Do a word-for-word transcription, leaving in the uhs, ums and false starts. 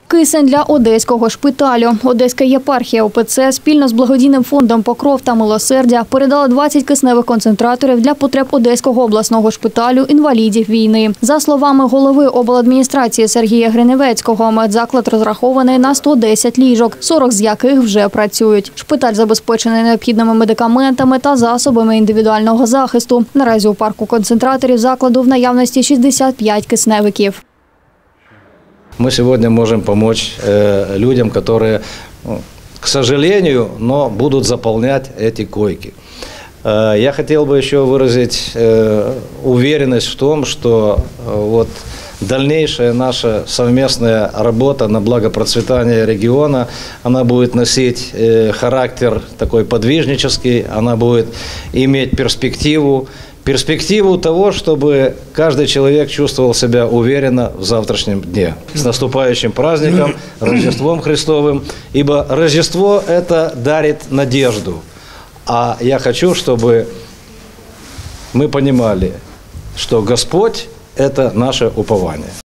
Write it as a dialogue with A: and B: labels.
A: Кисень для одеського шпиталю. Одеська єпархія ОПЦ спільно з благодійним фондом «Покров» та «Милосердя» передала двадцять кисневих концентраторів для потреб Одеського обласного шпиталю інвалідів війни. За словами голови обладміністрації Сергія Гриневецького, медзаклад розрахований на сто десять ліжок, сорок з яких вже працюють. Шпиталь забезпечений необхідними медикаментами та засобами індивідуального захисту. Наразі у парку концентраторів закладу в наявності шістдесят п'ять кисневиків.
B: Мы сегодня можем помочь э, людям, которые, ну, к сожалению, но будут заполнять эти койки. Э, я хотел бы еще выразить э, уверенность в том, что э, вот дальнейшая наша совместная работа на благо процветания региона, она будет носить э, характер такой подвижнический, она будет иметь перспективу, перспективу того, чтобы каждый человек чувствовал себя уверенно в завтрашнем дне. С наступающим праздником, Рождеством Христовым, ибо Рождество – это дарит надежду. А я хочу, чтобы мы понимали, что Господь – это наше упование.